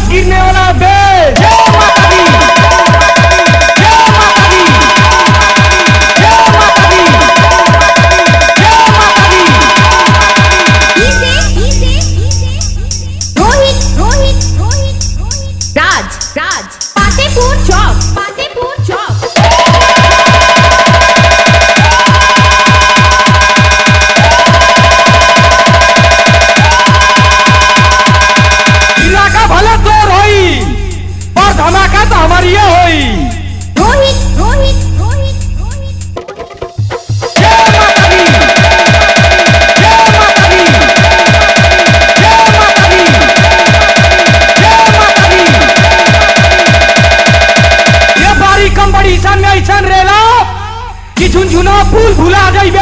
गिरने वाला बेल। जय माता दी, जय माता दी, जय माता दी, जय माता दी। रोहित राज पातेपुर चौक इलाका भले तोड़ होई और धमाका तो हमारी ये होई। रोहित जय माता दी, जय माता दी, जय माता दी, जय माता दी। ये बारी कम बड़ी सन में ऐसा रेला कि झुनझुना फूल भुला जाइबे।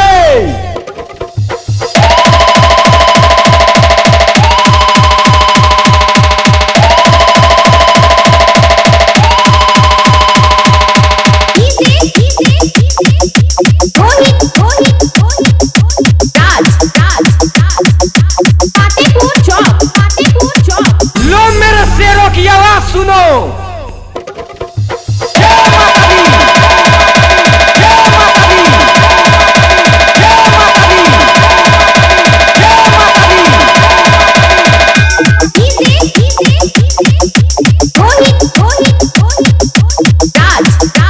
पातेपुर चौक लो मेरे शेरों की आवाज सुनो। जय माता दी, जय माता दी, जय माता दी, जय माता दी। रोहित राज